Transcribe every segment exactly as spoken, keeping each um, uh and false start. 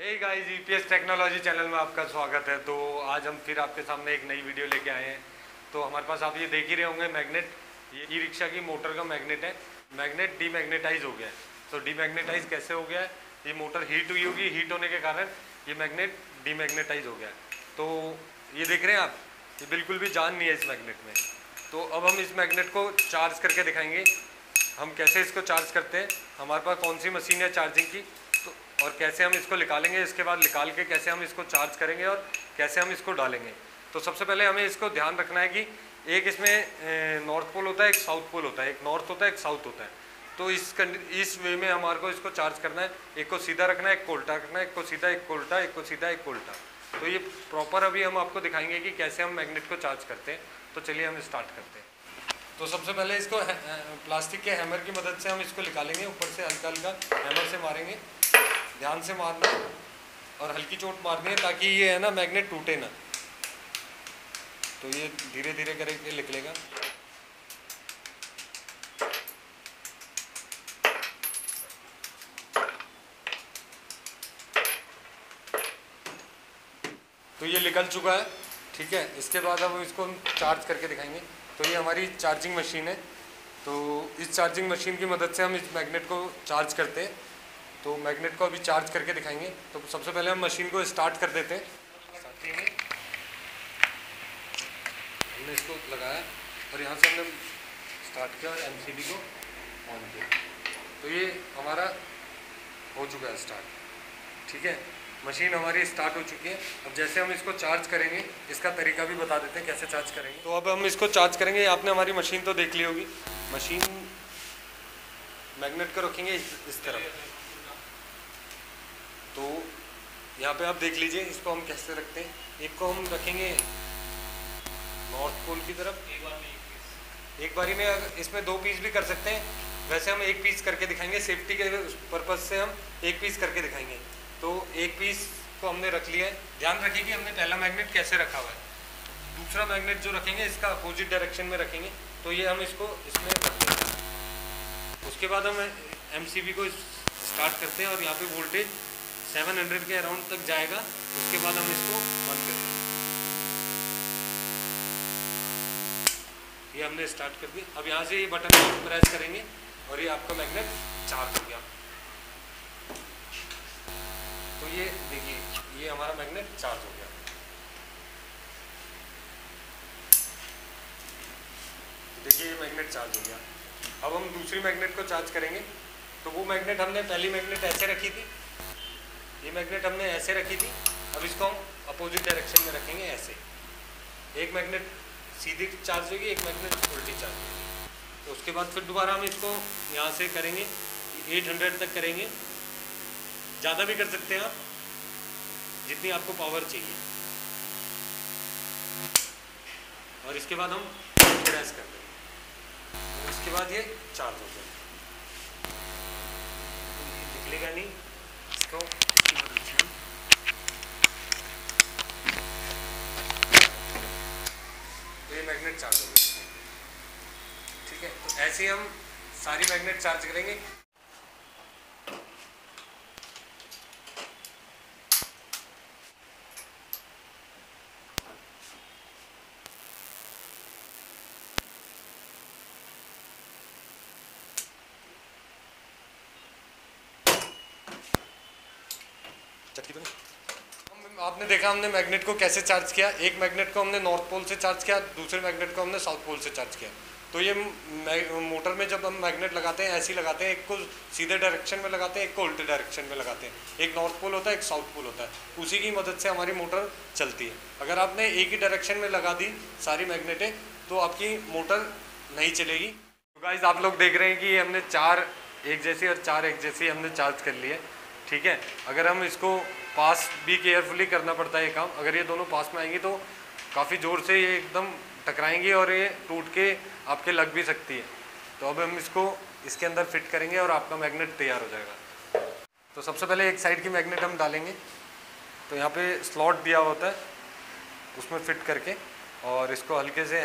हे guys, EPS technology channel में आपका स्वागत है। तो आज हम फिर आपके सामने एक नई वीडियो लेके आए हैं। तो हमारे पास आप ये देख ही रहे होंगे मैग्नेट, ये ई रिक्शा की मोटर का मैग्नेट है। मैग्नेट डीमैग्नेटाइज हो गया है। तो डीमैग्नेटाइज कैसे हो गया है? ये मोटर हीट हुई होगी, हीट होने के कारण ये मैग्नेट डीमैग्नेटाइज हो गया है। तो ये देख रहे हैं आप, ये बिल्कुल भी जान नहीं है इस मैग्नेट में। तो अब हम इस मैग्नेट को चार्ज करके दिखाएंगे, हम कैसे इसको चार्ज करते हैं, हमारे पास कौन सी मशीन है चार्जिंग की, तो और कैसे हम इसको निकालेंगे, इसके बाद निकाल के कैसे हम इसको चार्ज करेंगे और कैसे हम इसको डालेंगे। तो सबसे पहले हमें इसको ध्यान रखना है कि एक इसमें नॉर्थ पोल होता है, एक साउथ पोल होता है, एक नॉर्थ होता है, एक साउथ होता है। तो इस इस वे में हमारे को इसको चार्ज करना है। एक को सीधा रखना है, एक को उल्टा रखना है, एक को सीधा, एक को उल्टा, एक को सीधा, एक को उल्टा। तो ये प्रॉपर अभी हम आपको दिखाएंगे कि कैसे हम मैग्नेट को चार्ज करते हैं। तो चलिए हम स्टार्ट करते हैं। तो सबसे पहले इसको प्लास्टिक के हैमर की मदद से हम इसको निकालेंगे। ऊपर से हल्का हल्का हैमर से मारेंगे, ध्यान से मारना और हल्की चोट मारनी है ताकि ये है ना मैग्नेट टूटे ना। तो ये धीरे धीरे करके निकलेगा। तो ये निकल चुका है, ठीक है। इसके बाद हम इसको चार्ज करके दिखाएंगे। तो ये हमारी चार्जिंग मशीन है। तो इस चार्जिंग मशीन की मदद से हम इस मैग्नेट को चार्ज करते हैं। तो मैग्नेट को अभी चार्ज करके दिखाएंगे। तो सबसे पहले हम मशीन को स्टार्ट कर देते हैं। हमने इसको लगाया और यहाँ से हमने स्टार्ट किया और एमसीबी को ऑन किया। तो ये हमारा हो चुका है स्टार्ट, ठीक है। मशीन हमारी स्टार्ट हो चुकी है। अब जैसे हम इसको चार्ज करेंगे, इसका तरीका भी बता देते हैं कैसे चार्ज करेंगे। तो अब हम इसको चार्ज करेंगे। आपने हमारी मशीन तो देख ली होगी। मशीन मैग्नेट को रखेंगे इस, इस तरफ। तो यहाँ पे आप देख लीजिए इसको हम कैसे रखते हैं। एक को हम रखेंगे नॉर्थ पोल की तरफ, एक बारी में इसमें दो पीस भी कर सकते हैं। वैसे हम एक पीस करके दिखाएंगे, सेफ्टी के पर्पज से हम एक पीस करके दिखाएंगे। तो एक पीस को हमने रख लिया है। ध्यान रखिए कि हमने पहला मैग्नेट कैसे रखा हुआ है। दूसरा मैग्नेट जो रखेंगे इसका अपोजिट डायरेक्शन में रखेंगे। तो ये हम इसको इसमें रखेंगे। उसके बाद हम एमसीबी को स्टार्ट करते हैं और यहाँ पे वोल्टेज सात सौ के अराउंड तक जाएगा। उसके बाद हम इसको बंद करेंगे। ये हमने स्टार्ट कर दिया। अब यहाँ से ये बटन को प्रेस करेंगे और ये आपका मैग्नेट चार्ज हो गया। तो ये देखिए, ये हमारा मैग्नेट चार्ज हो गया। देखिए ये मैग्नेट चार्ज हो गया। अब हम दूसरी मैग्नेट को चार्ज करेंगे। तो वो मैग्नेट हमने पहली मैग्नेट ऐसे रखी थी, ये मैग्नेट हमने ऐसे रखी थी। अब इसको हम अपोजिट डायरेक्शन में रखेंगे ऐसे। एक मैग्नेट सीधी चार्ज होगी, एक मैग्नेट उल्टी चार्ज होगी। तो उसके बाद फिर दोबारा हम इसको यहाँ से करेंगे, आठ सौ तक करेंगे। ज़्यादा भी कर सकते हैं आप, जितनी आपको पावर चाहिए। और इसके बाद हम प्रेस कर देंगे। उसके बाद ये चार्ज हो जाएगा। निकलेगा नहीं इसको, इसकी मदद से हम तो ये मैग्नेट चार्ज हो गया, ठीक है। तो ऐसे ही हम सारी मैग्नेट चार्ज करेंगे। चटकी तो नहीं। आपने देखा हमने मैग्नेट को कैसे चार्ज किया। एक मैग्नेट को हमने नॉर्थ पोल से चार्ज किया, दूसरे मैग्नेट को हमने साउथ पोल से चार्ज किया। तो ये मोटर में जब हम मैग्नेट लगाते हैं ऐसे ही लगाते हैं। एक को सीधे डायरेक्शन में लगाते हैं, एक को उल्टे डायरेक्शन में लगाते हैं। एक नॉर्थ पोल होता है, एक साउथ पोल होता है। उसी की मदद से हमारी मोटर चलती है। अगर आपने एक ही डायरेक्शन में लगा दी सारी मैग्नेटें तो आपकी मोटर नहीं चलेगी। तो गाइस, आप लोग देख रहे हैं कि हमने चार एक जैसी और चार एक जैसी हमने चार्ज कर ली है, ठीक है। अगर हम इसको पास भी केयरफुली करना पड़ता है ये काम। अगर ये दोनों पास में आएंगी तो काफ़ी ज़ोर से ये एकदम टकराएंगी और ये टूट के आपके लग भी सकती है। तो अब हम इसको इसके अंदर फिट करेंगे और आपका मैग्नेट तैयार हो जाएगा। तो सबसे पहले एक साइड की मैग्नेट हम डालेंगे। तो यहाँ पे स्लॉट दिया होता है, उसमें फिट करके और इसको हल्के से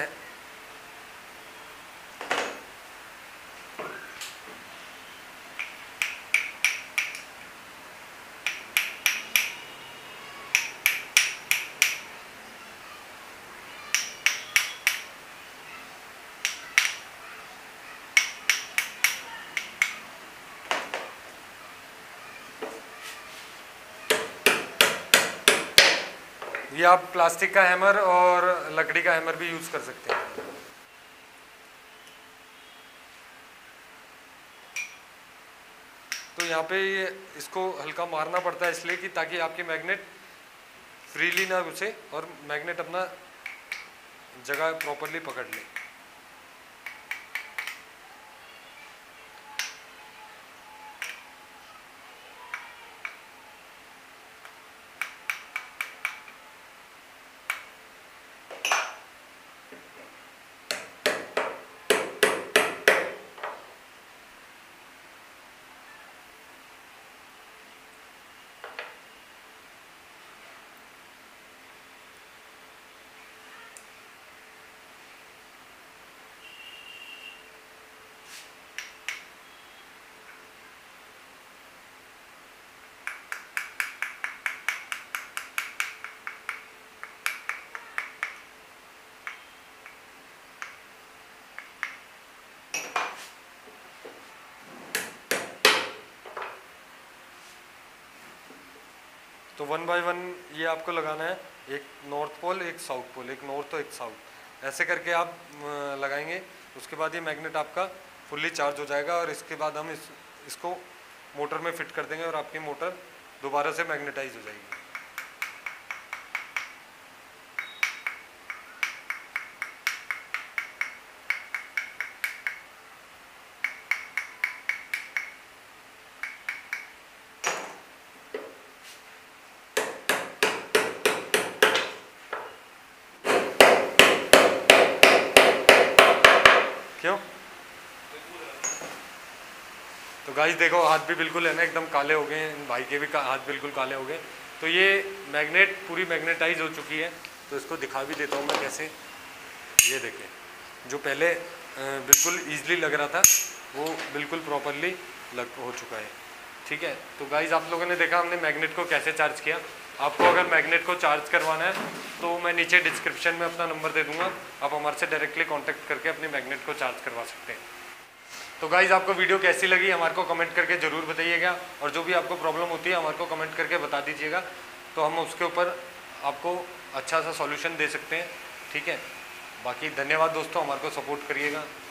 ये आप प्लास्टिक का हैमर और लकड़ी का हैमर भी यूज़ कर सकते हैं। तो यहाँ पे ये इसको हल्का मारना पड़ता है इसलिए कि ताकि आपकी मैग्नेट फ्रीली ना घुसे और मैग्नेट अपना जगह प्रॉपरली पकड़ ले। तो वन बाय वन ये आपको लगाना है, एक नॉर्थ पोल एक साउथ पोल, एक नॉर्थ तो एक साउथ, ऐसे करके आप लगाएंगे। उसके बाद ये मैग्नेट आपका फुल्ली चार्ज हो जाएगा और इसके बाद हम इस इसको मोटर में फिट कर देंगे और आपकी मोटर दोबारा से मैग्नेटाइज हो जाएगी। क्यों? तो गाइस देखो हाथ भी बिल्कुल है ना एकदम काले हो गए हैं, भाई के भी हाथ बिल्कुल काले हो गए। तो ये मैग्नेट पूरी मैग्नेटाइज हो चुकी है। तो इसको दिखा भी देता हूँ मैं कैसे। ये देखिए, जो पहले बिल्कुल ईजिली लग रहा था वो बिल्कुल प्रॉपरली लग हो चुका है। ठीक है, तो गाइस आप लोगों ने देखा हमने मैग्नेट को कैसे चार्ज किया। आपको अगर मैग्नेट को चार्ज करवाना है तो मैं नीचे डिस्क्रिप्शन में अपना नंबर दे दूंगा, आप हमारे से डायरेक्टली कांटेक्ट करके अपने मैग्नेट को चार्ज करवा सकते हैं। तो गाइज़ आपको वीडियो कैसी लगी हमारे को कमेंट करके ज़रूर बताइएगा, और जो भी आपको प्रॉब्लम होती है हमारे को कमेंट करके बता दीजिएगा, तो हम उसके ऊपर आपको अच्छा सा सॉल्यूशन दे सकते हैं। ठीक है, बाकी धन्यवाद दोस्तों, हमारे को सपोर्ट करिएगा।